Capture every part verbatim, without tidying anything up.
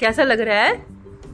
कैसा लग रहा है?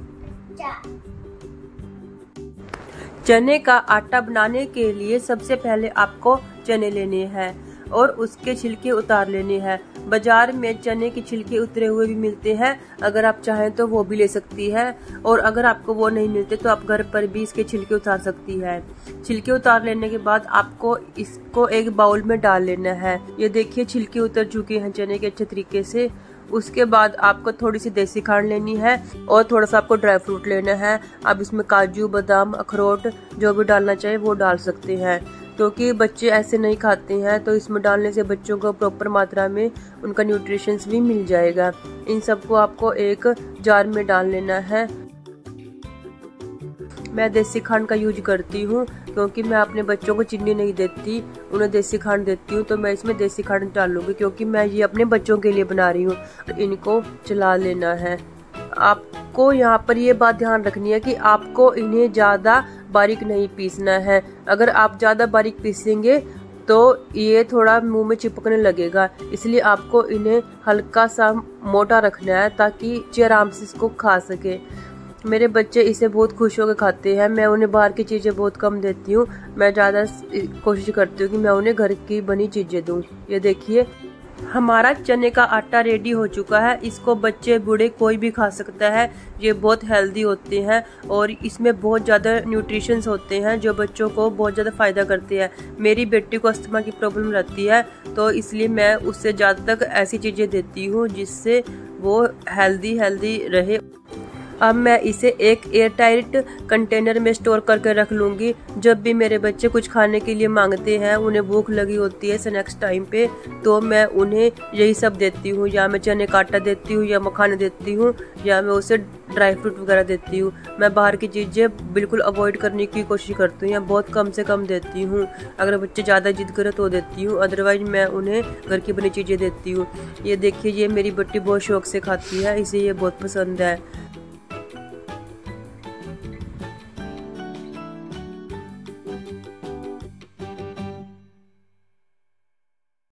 चने का आटा बनाने के लिए सबसे पहले आपको चने लेने हैं और उसके छिलके उतार लेने हैं। बाजार में चने के छिलके उतरे हुए भी मिलते हैं, अगर आप चाहें तो वो भी ले सकती है। और अगर आपको वो नहीं मिलते तो आप घर पर भी इसके छिलके उतार सकती है। छिलके उतार लेने के बाद आपको इसको एक बाउल में डाल लेना है। ये देखिए छिलके उतर चुके हैं चने के अच्छे तरीके से। उसके बाद आपको थोड़ी सी देसी खांड लेनी है और थोड़ा सा आपको ड्राई फ्रूट लेना है। आप इसमें काजू, बादाम, अखरोट जो भी डालना चाहे वो डाल सकते हैं, क्योंकि बच्चे ऐसे नहीं खाते हैं, तो इसमें डालने से बच्चों को प्रॉपर मात्रा में उनका न्यूट्रिशंस भी मिल जाएगा। इन सबको आपको एक जार में डाल लेना है। मैं देसी खांड का यूज करती हूँ, क्योंकि मैं अपने बच्चों को चीनी नहीं देती, उन्हें देसी खांड देती हूँ, तो मैं इसमें देसी खांड डालूंगी, क्योंकि मैं ये अपने बच्चों के लिए बना रही हूँ। इनको चला लेना है। आपको यहाँ पर ये बात ध्यान रखनी है कि आपको इन्हें ज्यादा बारीक नहीं पीसना है। अगर आप ज्यादा बारीक पीसेंगे तो ये थोड़ा मुंह में चिपकने लगेगा, इसलिए आपको इन्हें हल्का सा मोटा रखना है ताकि बच्चे आराम से इसको खा सके। मेरे बच्चे इसे बहुत खुश होकर खाते हैं। मैं उन्हें बाहर की चीज़ें बहुत कम देती हूँ, मैं ज़्यादा कोशिश करती हूँ कि मैं उन्हें घर की बनी चीज़ें दूँ। ये देखिए हमारा चने का आटा रेडी हो चुका है। इसको बच्चे बूढ़े कोई भी खा सकता है। ये बहुत हेल्दी होते हैं और इसमें बहुत ज़्यादा न्यूट्रिशंस होते हैं जो बच्चों को बहुत ज़्यादा फ़ायदा करते हैं। मेरी बेटी को अस्थमा की प्रॉब्लम रहती है, तो इसलिए मैं उससे ज़्यादा तक ऐसी चीज़ें देती हूँ जिससे वो हेल्दी हेल्दी रहे। अब मैं इसे एक एयर टाइट कंटेनर में स्टोर करके रख लूँगी। जब भी मेरे बच्चे कुछ खाने के लिए मांगते हैं, उन्हें भूख लगी होती है स्नैक्स टाइम पे, तो मैं उन्हें यही सब देती हूँ। या मैं चने का आटा देती हूँ, या मखाने देती हूँ, या मैं उसे ड्राई फ्रूट वगैरह देती हूँ। मैं बाहर की चीज़ें बिल्कुल अवॉइड करने की कोशिश करती हूँ, या बहुत कम से कम देती हूँ। अगर बच्चे ज़्यादा जिद करे तो देती हूँ, अदरवाइज मैं उन्हें घर की बनी चीज़ें देती हूँ। ये देखिए ये मेरी बेटी बहुत शौक से खाती है, इसे ये बहुत पसंद है।